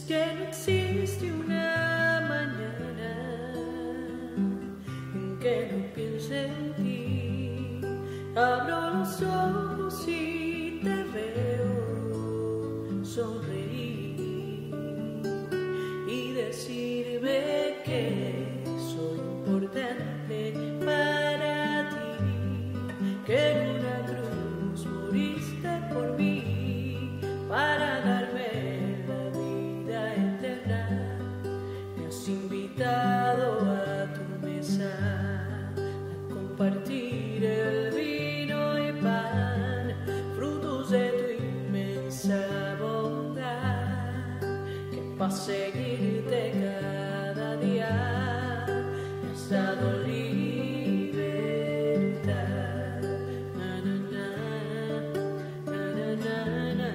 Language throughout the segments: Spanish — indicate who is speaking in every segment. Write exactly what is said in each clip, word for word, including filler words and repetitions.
Speaker 1: que no existe una mañana en que no piense en ti. Abro los ojos y te veo sonreír y decirme que soy importante para ti, que en una cruz moriste por mí para darme la vida eterna. Me has invitado a tu mesa a compartir el vino y pan, frutos de tu inmensa bondad, que para seguirte cada día me has dado libertad. Na, na, na, na, na, na,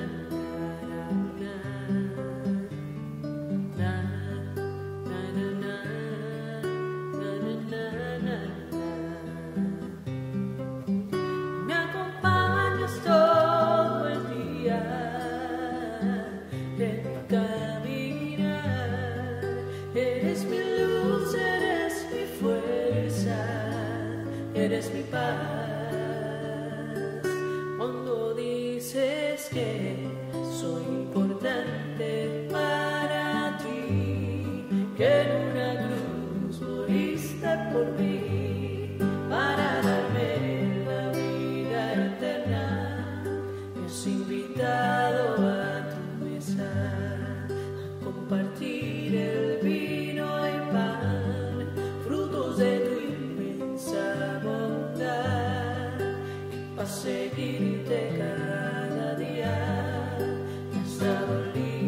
Speaker 1: me acompañas todo el día en mi caminar. Eres mi luz, eres mi fuerza, eres mi paz. Cuando dices que soy importante para ti, que en una cruz moriste por mí para darme la vida eterna, me has invitado a tu mesa a compartir el vino y pan, frutos de tu inmensa bondad, que para seguirte cada día me has dado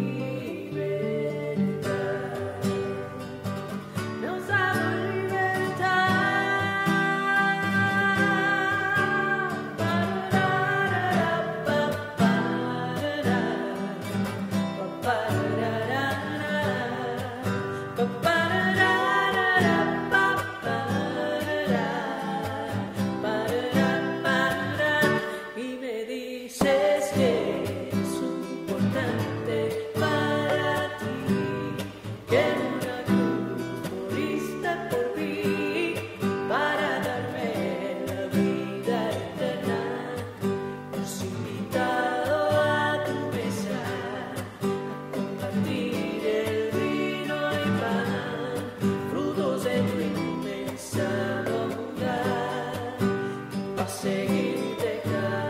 Speaker 1: y me dices que soy importante para ti, que en una cruz moriste por mí para darme la vida eterna. Me has invitado a tu mesa a compartir el vino y pan, frutos de tu inmensa bondad, para seguirte cada